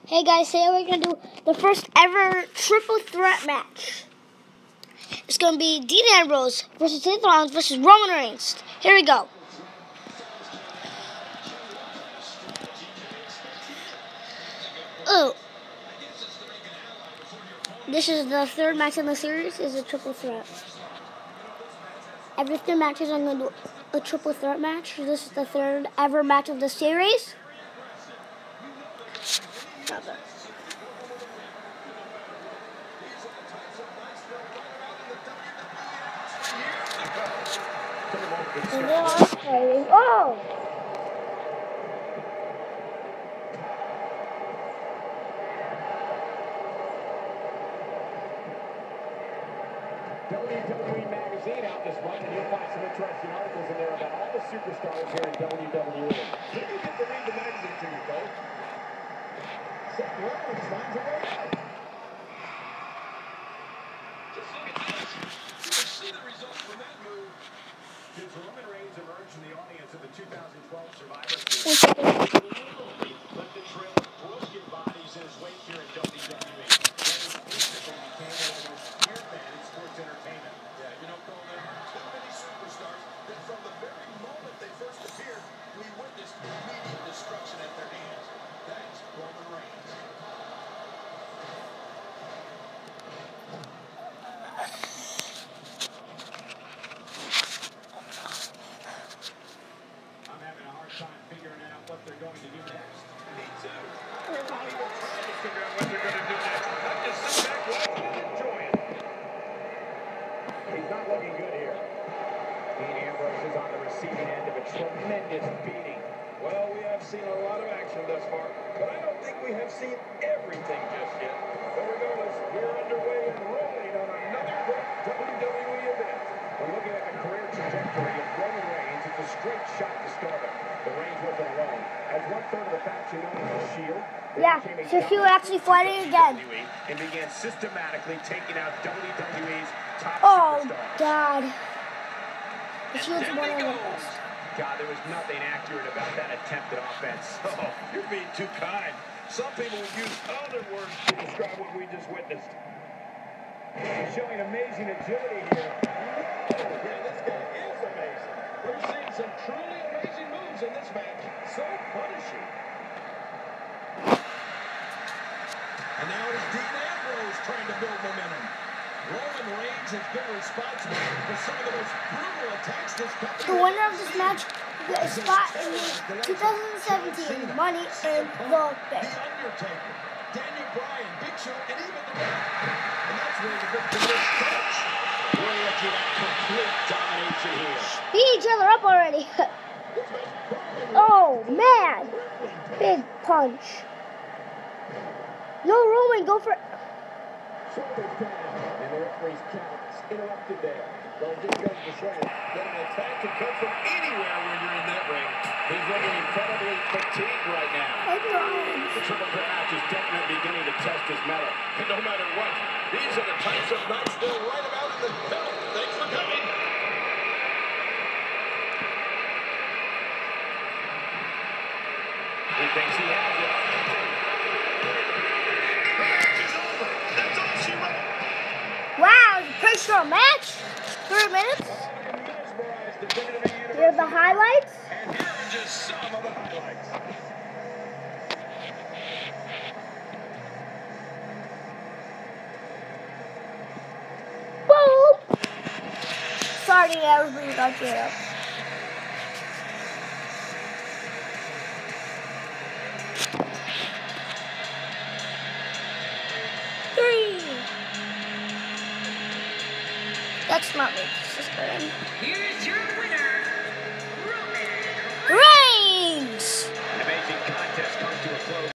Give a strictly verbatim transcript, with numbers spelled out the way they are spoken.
Hey guys, today we're going to do the first ever triple threat match. It's going to be Dean Ambrose versus Seth Rollins versus Roman Reigns. Here we go. Oh. This is the third match in the series. Is a triple threat. Every three matches I'm going to do a triple threat match. This is the third ever match of the series. And they are playing. Oh! W W E Magazine out this month, and you'll find some interesting articles in there about all the superstars here in W W E. Did you get to read the magazine to you, Cole? Seth Rollins finds a way out. Just look at this. You can see the results from that move. Since Roman Reigns emerged from the audience of the two thousand twelve Survivor Series, he left a trail of broken bodies in his wake here in W W E. Entertainment. Yeah, you know, Cole, there are too many superstars that from the very moment they first appeared, we witnessed immediate destruction at their hands. That's Roman Reigns. I'm having a hard time figuring out what they're going to do next. Me too. I'm trying to figure out what they're going to do next. I'm just sitting back watching and enjoying. He's not looking good here. Dean Ambrose is on the receiving end of a tremendous beating. Well, we have seen a lot of action thus far, but I don't think we have seen everything just yet. But regardless, we're underway and rolling on another great W W E event. We're looking at the career trajectory of Roman Reigns. It's a straight shot to stardom. The Reigns wasn't alone. As one-third of the faction known as the Shield, yeah, so she was actually fighting again. And began systematically taking out W W E's top Oh, superstars. God. The Shield's one of the best. God, there was nothing accurate about that attempted offense. Oh, you're being too kind. Some people would use other words to describe what we just witnessed. He's showing amazing agility here. Yeah, this guy is amazing. We're seeing some truly amazing moves in this match. So punishing. And now it's Dean Ambrose trying to build momentum. Roman Reigns has been responsible for some of the most brutal attacks this company. The winner of this match will get a spot in the two thousand seventeen Money in the Bank. The Undertaker, Daniel Bryan, Big Show, and even The Rock. And that's where the big finish starts. We're looking at complete domination here. Beat each other up already. Oh, man. Big punch. No, Roman, go for it. Shoulders down, and the referee's count interrupted there. Well, just goes to show that an attack can come from anywhere when you're in that ring. He's looking incredibly fatigued right now. The triple threat match is definitely beginning to test his mettle. And no matter what, these are the types of nights they'll write about in the film. Thanks for coming. He thinks he has it. Wow, it's a pretty short match. Three minutes. Here are the highlights. And here are just some of the highlights. Boom. Sorry, everybody got you up. Three. That's not me. This is good. Here is your winner,